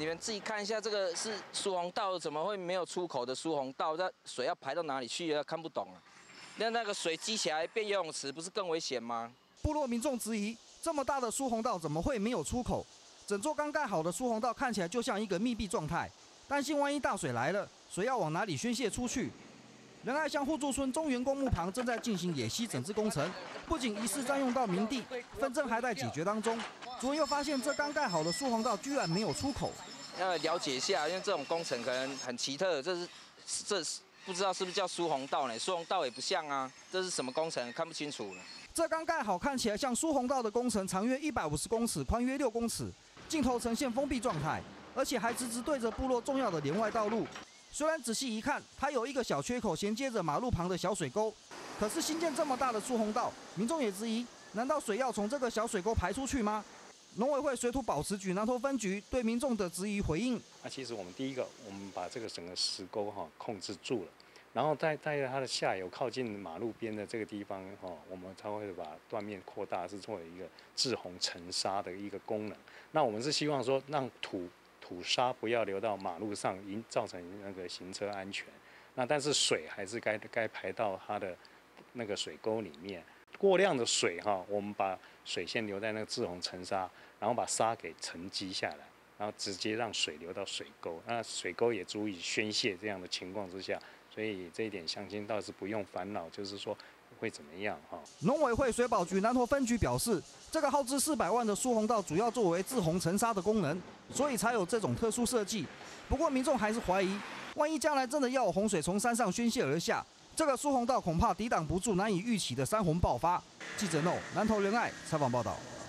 你们自己看一下，这个是疏洪道，怎么会没有出口的疏洪道？这水要排到哪里去啊？看不懂啊！那个水积起来变游泳池，不是更危险吗？ 部落民众质疑，这么大的疏洪道怎么会没有出口？整座刚盖好的疏洪道看起来就像一个密闭状态，担心万一大水来了，水要往哪里宣泄出去？仁爱乡互助村中原公墓旁正在进行野溪整治工程，不仅疑似占用到民地，纷争还在解决当中。昨天又发现这刚盖好的疏洪道居然没有出口， 要了解一下，因为这种工程可能很奇特，这不知道是不是叫疏洪道呢？疏洪道也不像啊，这是什么工程？看不清楚了。 这刚盖好看起来像疏洪道的工程，长约150公尺，宽约6公尺，尽头呈现封闭状态，而且还直直对着部落重要的连外道路。虽然仔细一看，它有一个小缺口衔接着马路旁的小水沟，可是新建这么大的疏洪道，民众也质疑，难道水要从这个小水沟排出去吗？农委会水土保持局南投分局对民众的质疑回应： 其实我们第一个，我们把这个整个石沟控制住了，然后在它的下游靠近马路边的这个地方我们才会把断面扩大，是作为一个滞洪沉沙的一个功能。那我们是希望说让土沙不要流到马路上，造成那个行车安全。那但是水还是该排到它的那个水沟里面。过量的水我们把水先留在那个滞洪沉沙，然后把沙给沉积下来，然后直接让水流到水沟。那水沟也足以宣泄这样的情况之下，所以这一点乡亲倒是不用烦恼，就是说会怎么样农委会水保局南投分局表示，这个耗资400万的疏洪道主要作为滞洪沉沙的功能，所以才有这种特殊设计。不过民众还是怀疑，万一将来真的要有洪水从山上宣泄而下，这个疏洪道恐怕抵挡不住难以预期的山洪爆发。记者南投仁爱采访报道。